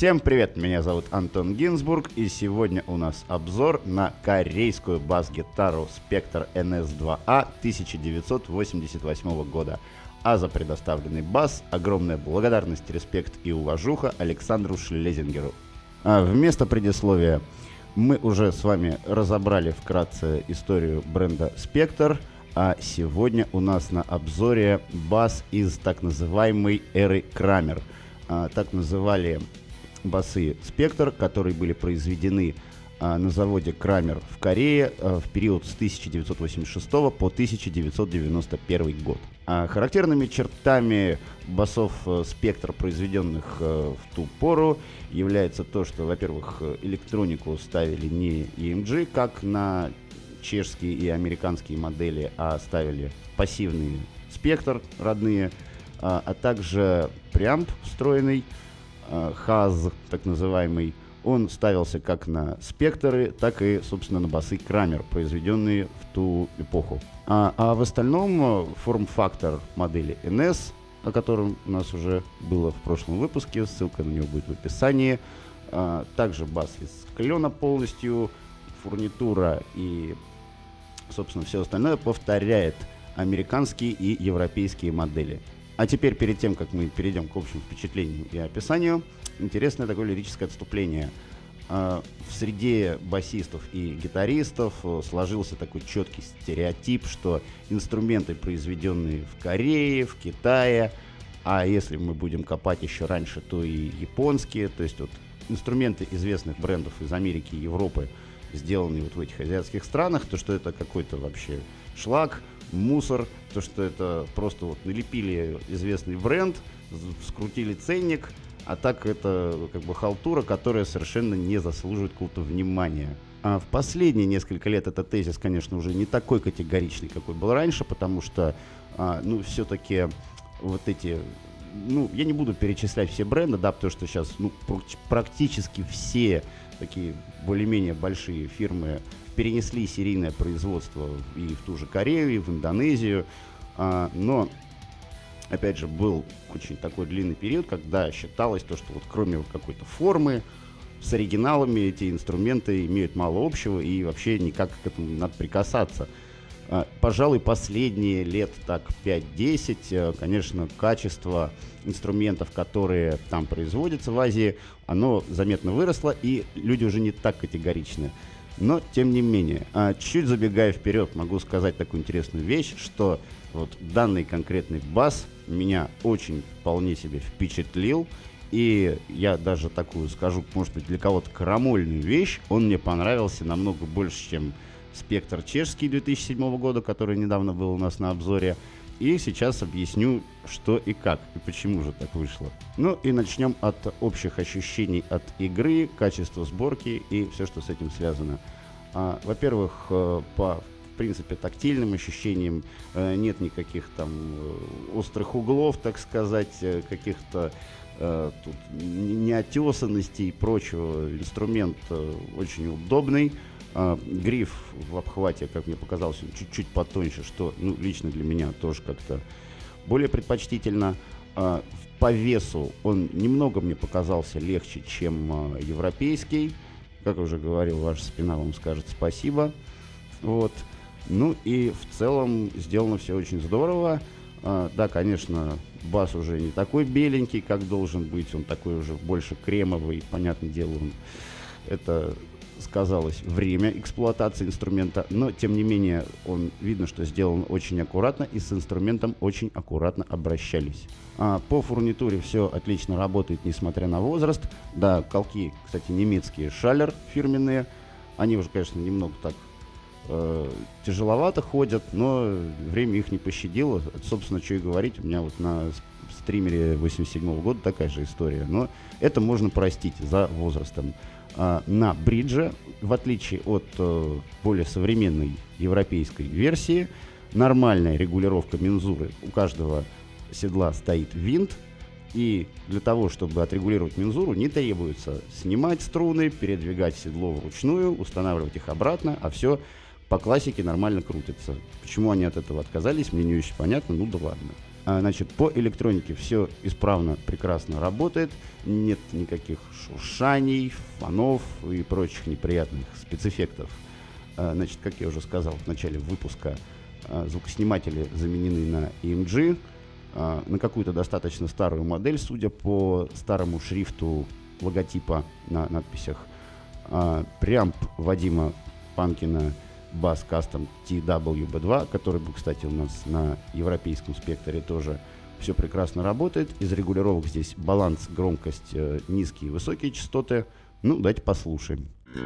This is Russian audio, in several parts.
Всем привет, меня зовут Антон Гинзбург, и сегодня у нас обзор на корейскую бас-гитару Spector NS2A 1988 года. А за предоставленный бас огромная благодарность, респект и уважуха Александру Шлезингеру. Вместо предисловия мы уже с вами разобрали вкратце историю бренда Spector, а сегодня у нас на обзоре бас из так называемой эры Крамер. Так называли басы Spector, которые были произведены на заводе Крамер в Корее в период с 1986 по 1991 год. Характерными чертами басов Spector, произведенных в ту пору, является то, что, во-первых, электронику ставили не EMG, как на чешские и американские модели, а ставили пассивные Spector родные, а также преамп встроенный, хаз, так называемый. Он ставился как на Спекторы, так и, собственно, на басы Крамер, произведенные в ту эпоху. А в остальном форм-фактор модели NS, о котором у нас уже было в прошлом выпуске, ссылка на него будет в описании. Также бас из клена полностью, фурнитура и, собственно, все остальное повторяет американские и европейские модели. А теперь, перед тем, как мы перейдем к общему впечатлению и описанию, интересное такое лирическое отступление. В среде басистов и гитаристов сложился такой четкий стереотип, что инструменты, произведенные в Корее, в Китае, а если мы будем копать еще раньше, то и японские, то есть вот инструменты известных брендов из Америки и Европы, сделанные вот в этих азиатских странах, то что это какой-то вообще шлак, мусор, то что это просто вот налепили известный бренд, скрутили ценник, а так это как бы халтура, которая совершенно не заслуживает какого-то внимания. А в последние несколько лет этот тезис, конечно, уже не такой категоричный, какой был раньше, потому что, все-таки вот эти, я не буду перечислять все бренды, да, потому что сейчас, практически все такие более-менее большие фирмы перенесли серийное производство и в ту же Корею, и в Индонезию, но, опять же, был очень такой длинный период, когда считалось то, что вот кроме вот какой-то формы, с оригиналами эти инструменты имеют мало общего и вообще никак к этому не надо прикасаться. Пожалуй, последние лет так 5-10, конечно, качество инструментов, которые там производятся в Азии, оно заметно выросло, и люди уже не так категоричны. Но, тем не менее, чуть забегая вперед, могу сказать такую интересную вещь, что вот данный конкретный бас меня очень вполне себе впечатлил, и я даже такую скажу, может быть, для кого-то крамольную вещь, он мне понравился намного больше, чем Spector чешский 2007 года, который недавно был у нас на обзоре. И сейчас объясню, что и как, и почему же так вышло. Ну и начнем от общих ощущений от игры, качества сборки и все, что с этим связано. Во-первых, по, в принципе, тактильным ощущениям нет никаких там острых углов, так сказать, каких-то тут неотесанностей и прочего. Инструмент очень удобный. Гриф в обхвате, как мне показалось, чуть-чуть потоньше, что лично для меня тоже как-то более предпочтительно. По весу он немного мне показался легче, чем европейский. Как уже говорил, ваша спина вам скажет спасибо. Вот. Ну и в целом сделано все очень здорово. Да, конечно, бас уже не такой беленький, как должен быть. Он такой уже больше кремовый. Понятное дело, это сказалось время эксплуатации инструмента, но тем не менее он видно, что сделан очень аккуратно, и с инструментом очень аккуратно обращались. По фурнитуре все отлично работает, несмотря на возраст. Да, колки, кстати, немецкие Schaller фирменные, они уже, конечно, немного так тяжеловато ходят, но время их не пощадило. Собственно, что и говорить, у меня вот на стримере 87 года такая же история, но это можно простить за возрастом. На бридже, в отличие от более современной европейской версии, нормальная регулировка мензуры. У каждого седла стоит винт, и для того, чтобы отрегулировать мензуру, не требуется снимать струны, передвигать седло вручную, устанавливать их обратно, а все по классике нормально крутится. Почему они от этого отказались, мне не очень понятно, да ладно. Значит, по электронике все исправно, прекрасно работает. Нет никаких шуршаний, фонов и прочих неприятных спецэффектов. Значит, как я уже сказал в начале выпуска, звукосниматели заменены на EMG, на какую-то достаточно старую модель, судя по старому шрифту логотипа на надписях. Преамп Вадима Панкина Bass Custom TWB2, который был, кстати, у нас на европейском спектре тоже. Все прекрасно работает. Из регулировок здесь баланс, громкость, низкие и высокие частоты. Ну, давайте послушаем.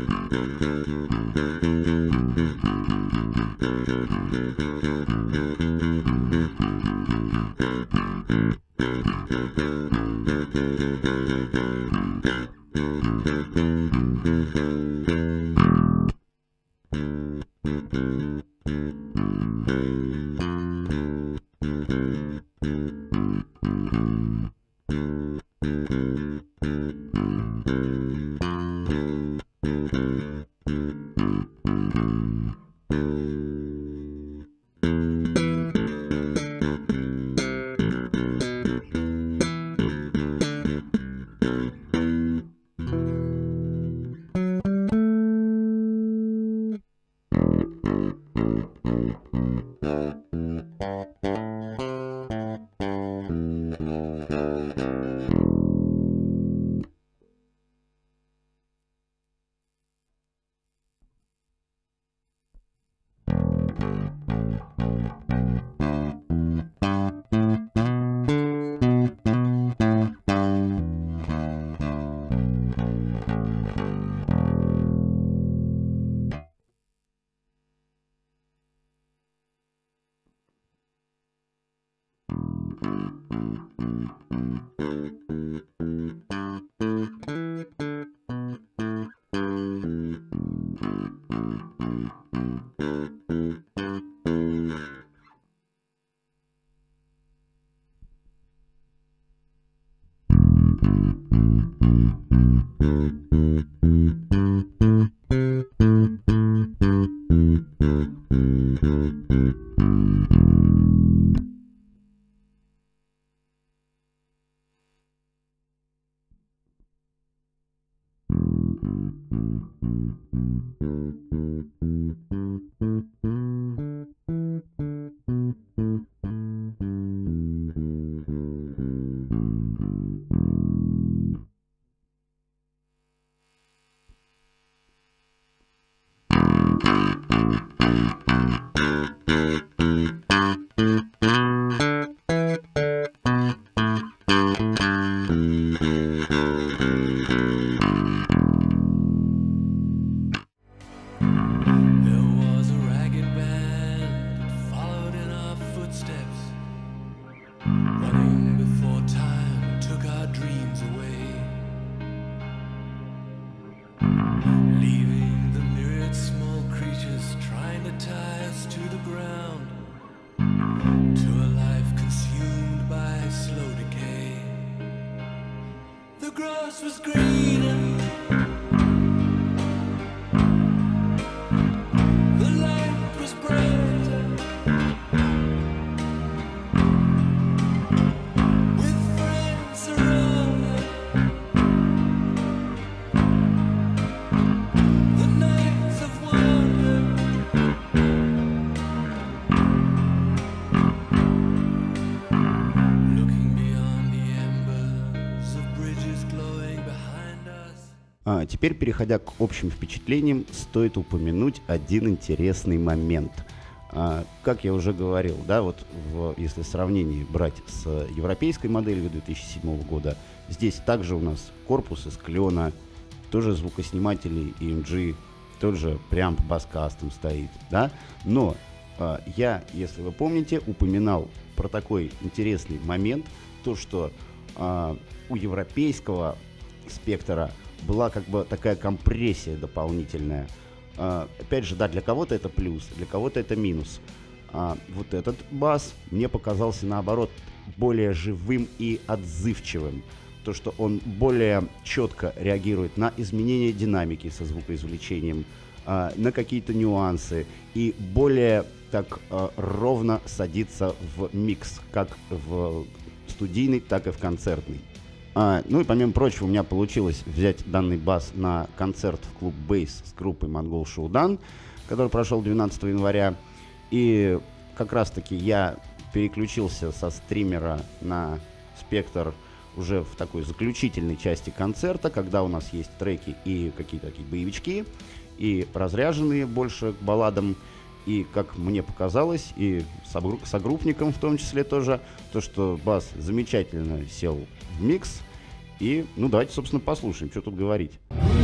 Теперь, переходя к общим впечатлениям, стоит упомянуть один интересный момент. Как я уже говорил, да, вот если сравнение брать с европейской моделью 2007 года, здесь также у нас корпус из клена, тоже звукосниматели EMG, тот же Preamp Bass Custom стоит, да, но я, если вы помните, упоминал про такой интересный момент, то, что у европейского спектра была как бы такая компрессия дополнительная. Опять же, да, для кого-то это плюс, для кого-то это минус. Вот этот бас мне показался, наоборот, более живым и отзывчивым. То, что он более четко реагирует на изменения динамики со звукоизвлечением, на какие-то нюансы и более так ровно садится в микс, как в студийный, так и в концертный. Ну и помимо прочего, у меня получилось взять данный бас на концерт в клуб Бейс с группой Монгол Шуудан, который прошел 12 января. И как раз таки я переключился со стримера на спектр уже в такой заключительной части концерта, когда у нас есть треки и какие-то такие боевички, и разряженные больше к балладам, и, как мне показалось, и согруппникам в том числе тоже, то, что бас замечательно сел в микс. И, ну, давайте, собственно, послушаем, что тут говорить.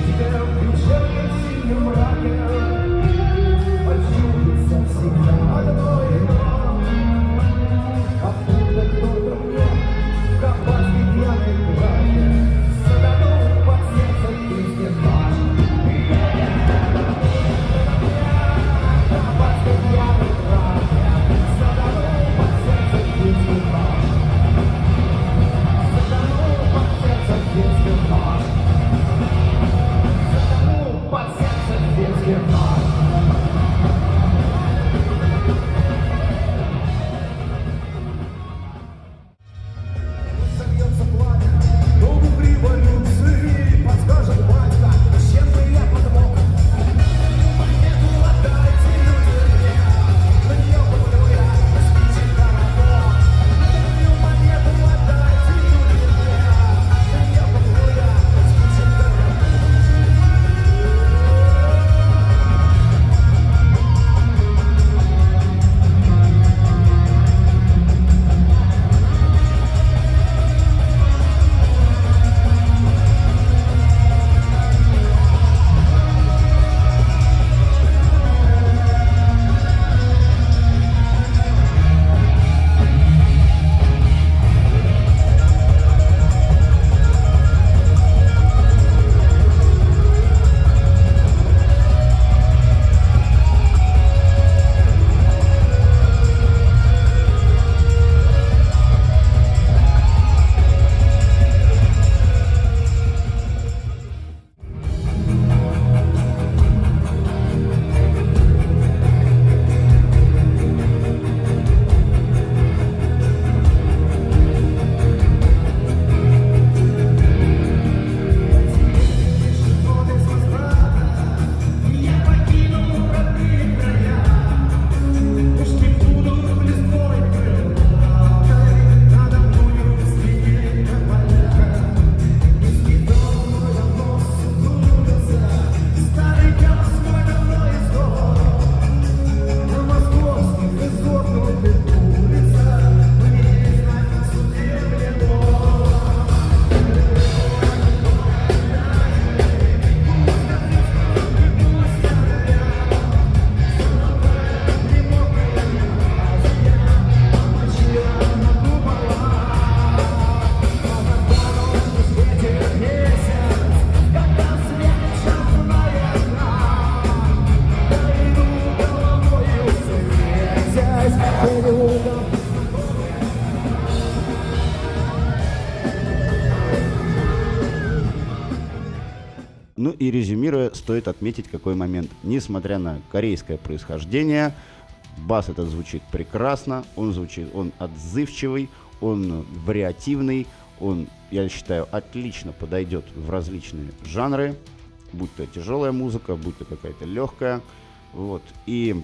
Ну и резюмируя, стоит отметить какой момент. Несмотря на корейское происхождение, бас этот звучит прекрасно, он отзывчивый, он вариативный, он, я считаю, отлично подойдет в различные жанры, будь то тяжелая музыка, будь то какая-то легкая. Вот. И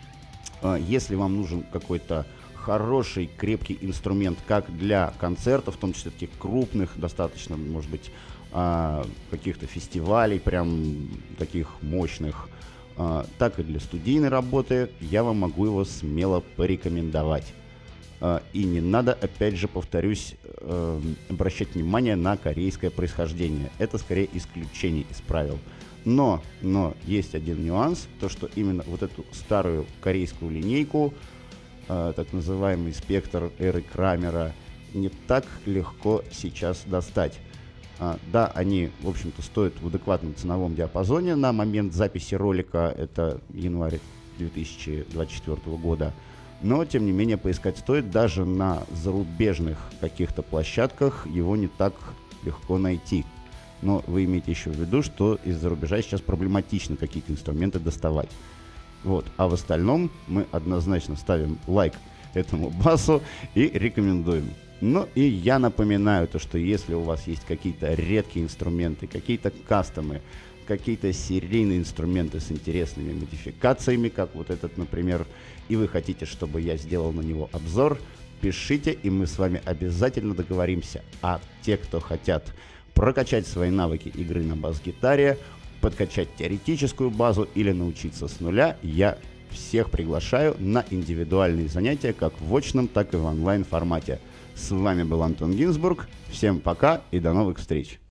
если вам нужен какой-то хороший, крепкий инструмент как для концертов, в том числе таких крупных, достаточно, может быть, каких-то фестивалей, прям таких мощных, так и для студийной работы, я вам могу его смело порекомендовать. И не надо, опять же, повторюсь, обращать внимание на корейское происхождение. Это скорее исключение из правил. Но есть один нюанс, то что именно вот эту старую корейскую линейку, так называемый спектр эры Крамера, не так легко сейчас достать. Да, они, в общем-то, стоят в адекватном ценовом диапазоне на момент записи ролика, это январь 2024 года, но, тем не менее, поискать стоит. Даже на зарубежных каких-то площадках его не так легко найти. Но вы имейте еще в виду, что из-за рубежа сейчас проблематично какие-то инструменты доставать. Вот. А в остальном мы однозначно ставим лайк этому басу и рекомендуем. Ну и я напоминаю, то, что если у вас есть какие-то редкие инструменты, какие-то кастомы, какие-то серийные инструменты с интересными модификациями, как вот этот, например, и вы хотите, чтобы я сделал на него обзор, пишите, и мы с вами обязательно договоримся. А те, кто хотят прокачать свои навыки игры на бас-гитаре, подкачать теоретическую базу или научиться с нуля, я всех приглашаю на индивидуальные занятия как в очном, так и в онлайн формате. С вами был Антон Гинзбург. Всем пока и до новых встреч!